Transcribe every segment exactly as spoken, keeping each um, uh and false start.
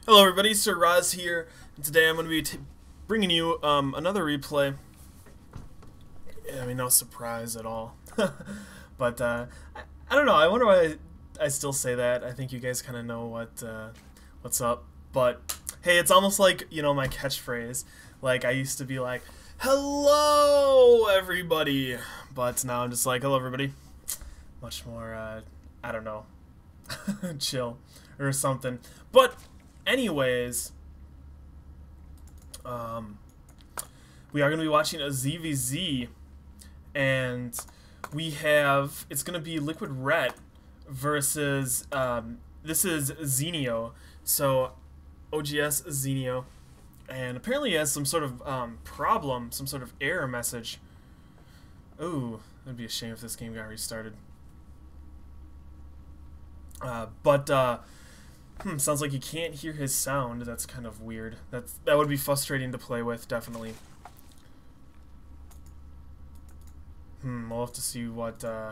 Hello everybody, Sir Raz here, and today I'm going to be t bringing you um, another replay. I mean, no surprise at all. But, uh, I, I don't know, I wonder why I, I still say that. I think you guys kind of know what uh, what's up. But, hey, it's almost like, you know, my catchphrase. Like, I used to be like, hello everybody! But now I'm just like, hello everybody. Much more, uh, I don't know, chill or something. But anyways, um, we are going to be watching a Z V Z, and we have, it's going to be Liquid Ret versus, um, this is Zenio, so O G S Zenio, and apparently he has some sort of um, problem, some sort of error message. Ooh, that'd be a shame if this game got restarted. Uh, but, uh, Hmm, sounds like you can't hear his sound. That's kind of weird. That's that would be frustrating to play with, definitely. Hmm, we'll have to see what uh,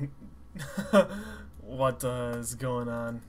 what uh, is going on.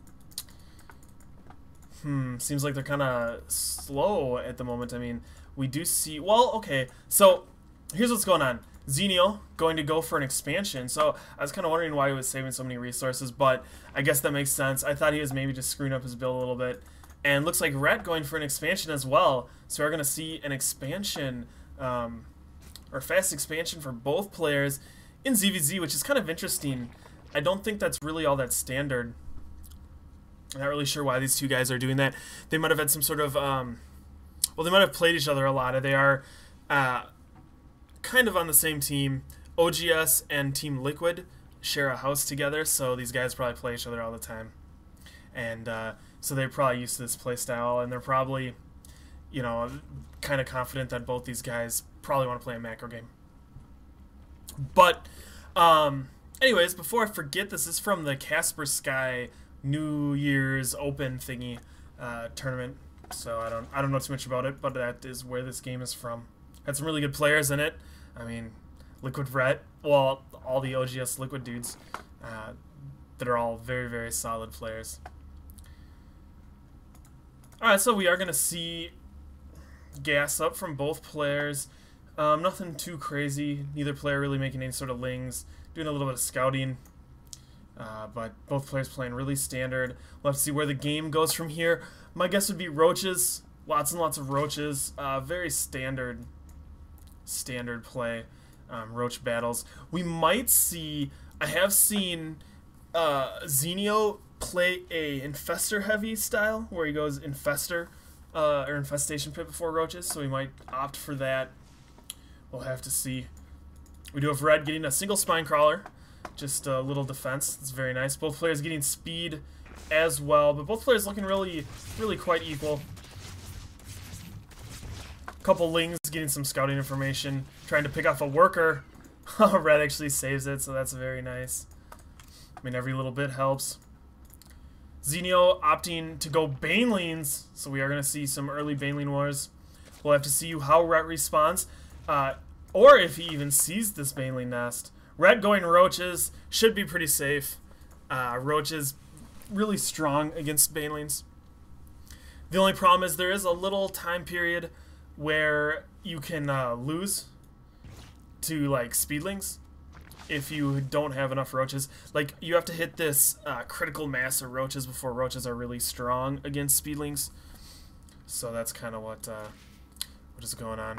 Hmm, seems like they're kind of slow at the moment. I mean, we do see. Well, okay. So here's what's going on. Zenio going to go for an expansion, so I was kind of wondering why he was saving so many resources, but I guess that makes sense. I thought he was maybe just screwing up his build a little bit. And looks like Ret going for an expansion as well, so we're going to see an expansion, um, or fast expansion for both players in Z V Z, which is kind of interesting. I don't think that's really all that standard. I'm not really sure why these two guys are doing that. They might have had some sort of, um, well, they might have played each other a lot. They are, uh, kind of on the same team. O G S and Team Liquid share a house together, so these guys probably play each other all the time. And uh, so they're probably used to this play style, and they're probably, you know, kind of confident that both these guys probably want to play a macro game. But, um, anyways, before I forget, this is from the Kaspersky New Year's Open thingy uh, tournament. So I don't, I don't know too much about it, but that is where this game is from. Had some really good players in it. I mean, Liquid Ret, well, all the O G S Liquid dudes uh, that are all very, very solid players. Alright, so we are going to see gas up from both players. Um, nothing too crazy. Neither player really making any sort of lings. Doing a little bit of scouting. Uh, but both players playing really standard. We'll have to see where the game goes from here. My guess would be roaches. Lots and lots of roaches. Uh, very standard. Standard play, um, roach battles. We might see, I have seen uh, Zenio play a infestor heavy style where he goes infestor uh, or infestation pit before roaches, so we might opt for that. We'll have to see. We do have Red getting a single spine crawler, just a little defense. It's very nice. Both players getting speed as well, but both players looking really, really quite equal. Couple lings getting some scouting information, trying to pick off a worker. Red actually saves it, so that's very nice. I mean, every little bit helps. Zenio opting to go Banelings, so we are going to see some early Baneling wars. We'll have to see how Ret responds, uh, or if he even sees this Baneling nest. Ret going Roaches should be pretty safe. Uh, Roaches really strong against Banelings. The only problem is there is a little time period where you can uh, lose to like speedlings if you don't have enough roaches. Like, you have to hit this uh, critical mass of roaches before roaches are really strong against speedlings. So that's kind of what uh, what is going on.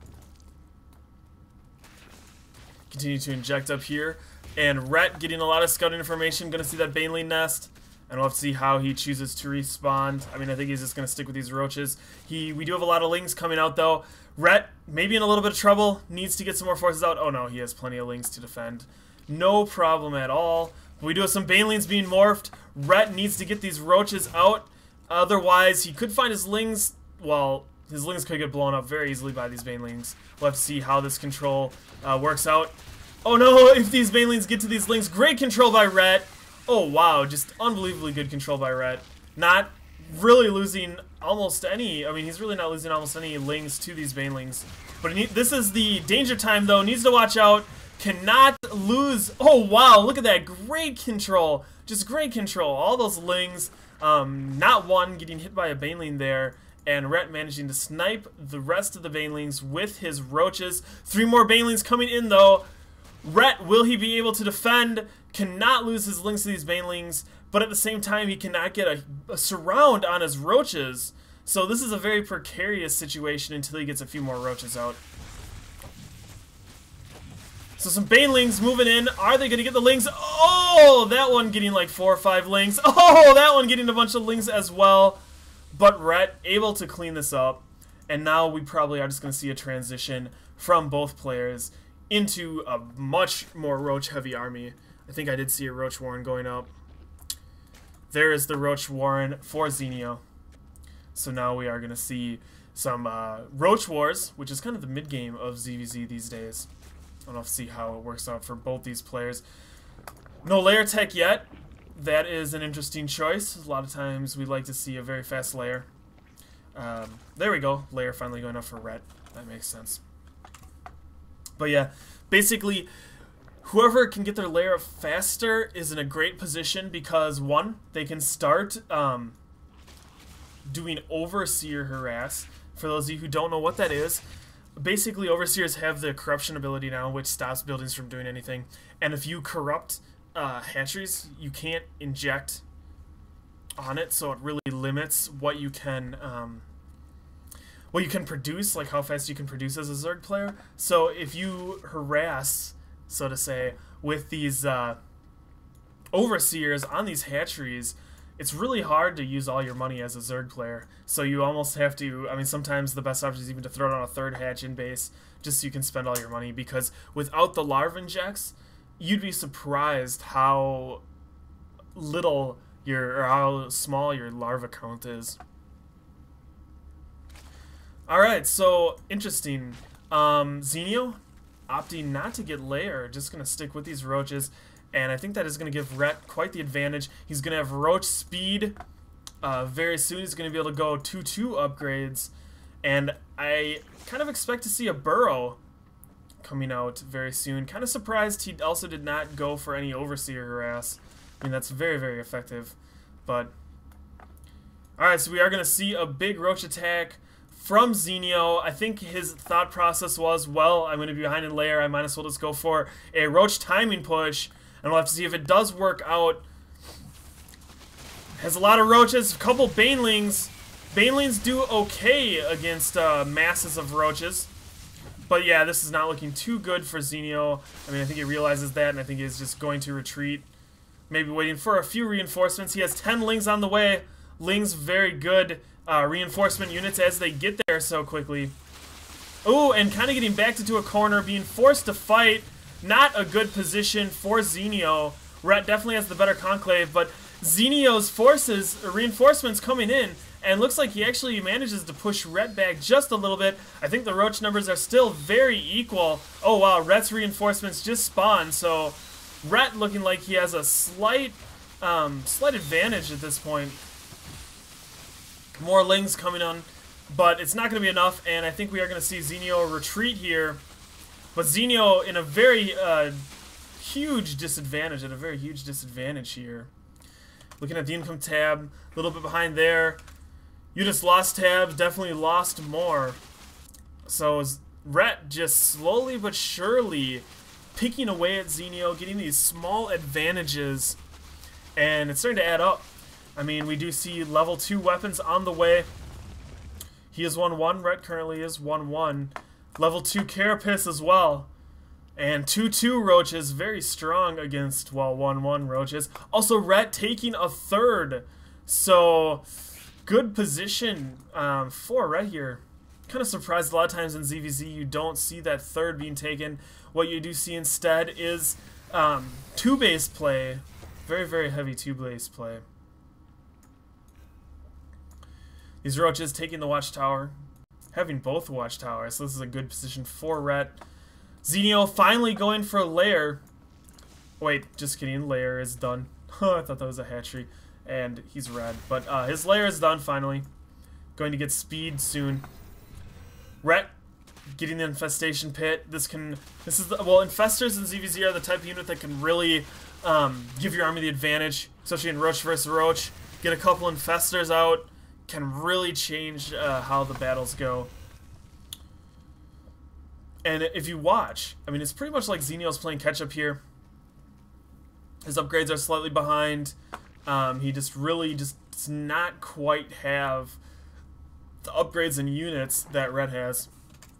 Continue to inject up here, and Ret getting a lot of scouting information. Gonna see that Baneling nest. And we'll have to see how he chooses to respond. I mean, I think he's just going to stick with these roaches. He, we do have a lot of lings coming out, though. Ret, maybe in a little bit of trouble, needs to get some more forces out. Oh, no, he has plenty of lings to defend. No problem at all. We do have some Banelings being morphed. Ret needs to get these roaches out. Otherwise, he could find his lings. Well, his lings could get blown up very easily by these Banelings. We'll have to see how this control uh, works out. Oh, no, if these Banelings get to these lings. Great control by Ret. Oh, wow, just unbelievably good control by Ret. Not really losing almost any, I mean, he's really not losing almost any lings to these Banelings. But he, this is the danger time, though. Needs to watch out. Cannot lose. Oh, wow, look at that. Great control. Just great control. All those lings Um, not one getting hit by a Baneling there, and Rhett managing to snipe the rest of the Banelings with his roaches. Three more Banelings coming in though. Rhett, will he be able to defend? Cannot lose his links to these Banelings, but at the same time he cannot get a, a surround on his roaches. So this is a very precarious situation until he gets a few more roaches out. So some Banelings moving in. Are they going to get the lings? Oh, that one getting like four or five lings. Oh, that one getting a bunch of lings as well. But Rhett able to clean this up. And now we probably are just going to see a transition from both players into a much more roach-heavy army. I think I did see a Roach Warren going up. There is the Roach Warren for Zenio. So now we are going to see some uh, Roach Wars, which is kind of the mid-game of Z V Z these days. I don't know, see how it works out for both these players. No layer tech yet. That is an interesting choice. A lot of times we like to see a very fast layer. Um, there we go. Layer finally going up for Rhett. That makes sense. But yeah, basically, whoever can get their layer up faster is in a great position because, one, they can start um, doing Overseer Harass. For those of you who don't know what that is, basically, Overseers have the corruption ability now, which stops buildings from doing anything. And if you corrupt uh, hatcheries, you can't inject on it, so it really limits what you can um, what you can produce, like how fast you can produce as a Zerg player. So if you harass, so to say, with these uh, Overseers on these hatcheries, it's really hard to use all your money as a Zerg player. So you almost have to, I mean, sometimes the best option is even to throw down a third hatch in base just so you can spend all your money, because without the larva injects, you'd be surprised how little your, or how small your larva count is. Alright, so, interesting. Um, Zenio opting not to get layer, just going to stick with these roaches. And I think that is going to give Rhett quite the advantage. He's going to have roach speed uh, very soon. He's going to be able to go two two upgrades. And I kind of expect to see a Burrow coming out very soon. Kind of surprised he also did not go for any Overseer Harass. I mean, that's very, very effective. But, alright, so we are going to see a big roach attack from Zenio. I think his thought process was, well, I'm going to be behind in layer. I might as well just go for a roach timing push. And we'll have to see if it does work out. Has a lot of roaches, a couple Banelings. Banelings do okay against uh, masses of roaches. But yeah, this is not looking too good for Zenio. I mean, I think he realizes that, and I think he's just going to retreat. Maybe waiting for a few reinforcements. He has ten Lings on the way. Lings, very good uh, reinforcement units as they get there so quickly. Ooh, and kind of getting backed into a corner, being forced to fight. Not a good position for Zenio. Rhett definitely has the better conclave, but Zenio's forces, reinforcements coming in, and looks like he actually manages to push Rhett back just a little bit. I think the roach numbers are still very equal. Oh wow, Rhett's reinforcements just spawned, so Rhett looking like he has a slight, um, slight advantage at this point. More Lings coming on, but it's not going to be enough, and I think we are going to see Zenio retreat here. But Zenio in a very uh, huge disadvantage, at a very huge disadvantage here. Looking at the income tab, a little bit behind there. You just lost tabs, definitely lost more. So Rhett just slowly but surely picking away at Zenio, getting these small advantages, and it's starting to add up. I mean, we do see level two weapons on the way. He is one one, Rhett currently is one one. Level two Carapace as well. And two two roaches, very strong against, well, one one roaches. Also, Rhett taking a third. So, good position um, for Rhett here. Kind of surprised a lot of times in Z V Z you don't see that third being taken. What you do see instead is um, two-base play. Very, very heavy two-base play. These roaches taking the watchtower. Having both watchtowers, so this is a good position for Rhett. Zenio finally going for a lair. Wait, just kidding, lair is done. I thought that was a hatchery, and he's red. But uh, his lair is done finally. Going to get speed soon. Rhett getting the infestation pit. This can, this is the, well, infestors in Z V Z are the type of unit that can really um, give your army the advantage, especially in roach versus roach. get a couple infestors out, can really change uh, how the battles go. And if you watch, I mean, it's pretty much like Xenio's playing catch-up here. His upgrades are slightly behind. Um, he just really just does not quite have the upgrades and units that Rhett has.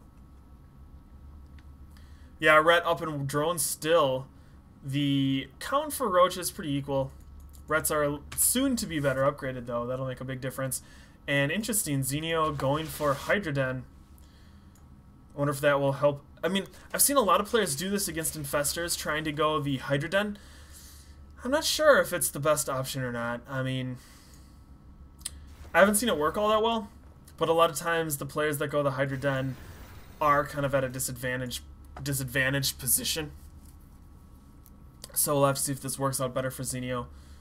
Yeah, Rhett up in drone still. The count for Roach is pretty equal. Rhett's are soon to be better upgraded, though. That'll make a big difference. And interesting, Xenio going for Hydra Den. I wonder if that will help. I mean, I've seen a lot of players do this against Infestors, trying to go the Hydra Den. I'm not sure if it's the best option or not. I mean, I haven't seen it work all that well, but a lot of times the players that go the Hydra Den are kind of at a disadvantage, disadvantaged position. So we'll have to see if this works out better for Xenio.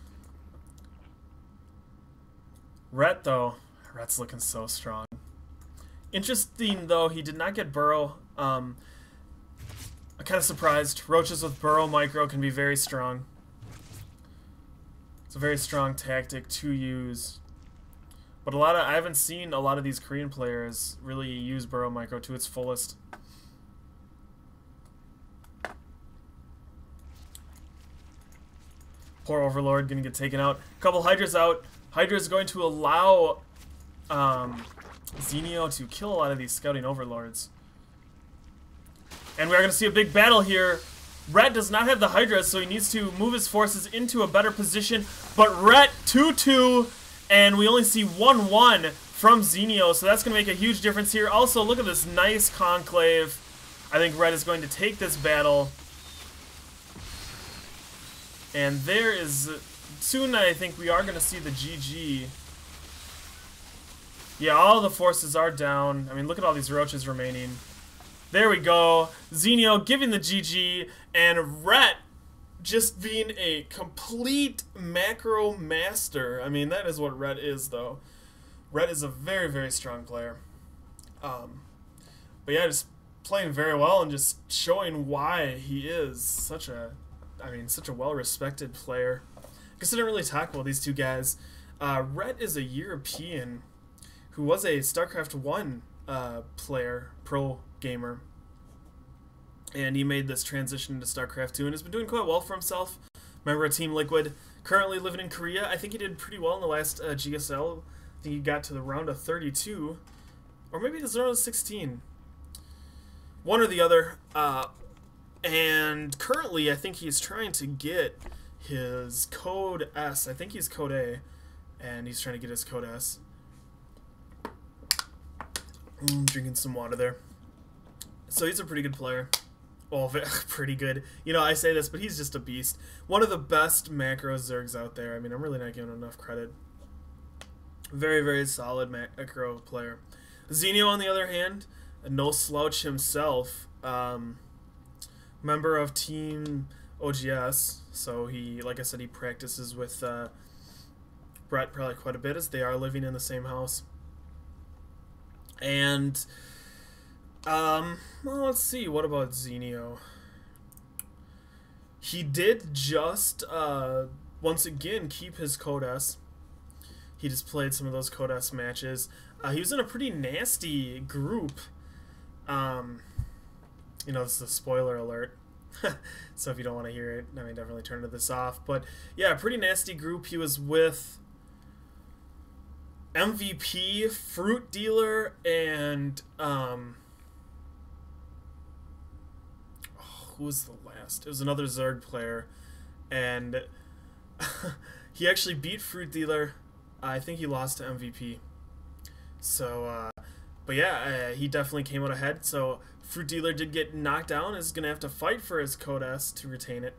Rhett, though, Rhett's looking so strong. Interesting, though, he did not get Burrow. Um, I'm kind of surprised. Roaches with Burrow Micro can be very strong. It's a very strong tactic to use. But a lot of I haven't seen a lot of these Korean players really use Burrow Micro to its fullest. Poor Overlord gonna get taken out. A couple Hydras out. Hydra is going to allow um, Xenio to kill a lot of these scouting Overlords. And we are going to see a big battle here. Rhett does not have the Hydra, so he needs to move his forces into a better position. But Rhett, two two, and we only see one one from Xenio, so that's going to make a huge difference here. Also, look at this nice Conclave. I think Rhett is going to take this battle. And there is... Soon, I think we are going to see the G G. Yeah, all the forces are down. I mean, look at all these Roaches remaining. There we go. Xenio giving the G G, and Rhett just being a complete macro master. I mean, that is what Rhett is, though. Rhett is a very, very strong player. Um, but yeah, just playing very well and just showing why he is such a, I mean, such a well-respected player. I guess I didn't really talk about these two guys. Uh, Rhett is a European who was a StarCraft one uh, player, pro gamer. And he made this transition into StarCraft two and has been doing quite well for himself. Member of Team Liquid. Currently living in Korea. I think he did pretty well in the last uh, G S L. I think he got to the round of thirty-two. Or maybe the round of sixteen. One or the other. Uh, and currently, I think he's trying to get his code S. I think he's code A, and he's trying to get his code S. Mm, drinking some water there. So he's a pretty good player. Well, pretty good. You know, I say this, but he's just a beast. One of the best macro Zergs out there. I mean, I'm really not giving him enough credit. Very, very solid macro player. Xenio, on the other hand, a no slouch himself. Um, member of Team O G S, so he, like I said, he practices with uh, Brett probably quite a bit, as they are living in the same house. And um, well, let's see, what about Xenio? He did just uh, once again keep his code S. He just played some of those code S matches. Uh, he was in a pretty nasty group. Um, you know, this is a spoiler alert. So if you don't want to hear it, I mean, definitely turn this off. But yeah, pretty nasty group. He was with M V P, Fruit Dealer, and um, oh, who was the last? It was another Zerg player, and he actually beat Fruit Dealer. I think he lost to M V P. So, uh, but yeah, uh, he definitely came out ahead. So Fruit Dealer did get knocked down. Is going to have to fight for his code S to retain it.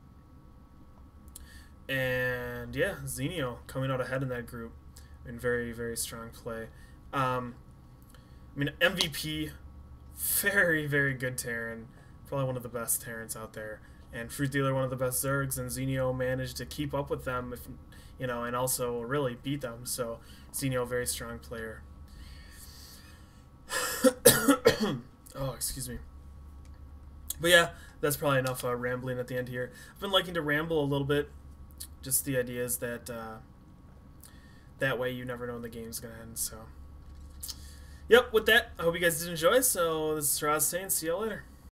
And yeah, Xenio coming out ahead in that group. In very, very strong play. Um, I mean, M V P, very, very good Terran. Probably one of the best Terrans out there. And Fruit Dealer, one of the best Zergs. And Xenio managed to keep up with them, if you know, and also really beat them. So Xenio, very strong player. Oh, excuse me. But yeah, that's probably enough uh, rambling at the end here. I've been liking to ramble a little bit. Just the idea is that uh, that way you never know when the game's gonna end. So, yep. With that, I hope you guys did enjoy. So this is Roz saying, see y'all later.